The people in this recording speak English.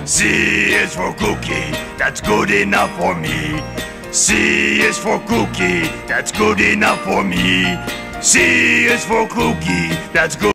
C is for cookie, that's good enough for me. C is for cookie, that's good enough for me. C is for cookie, that's good.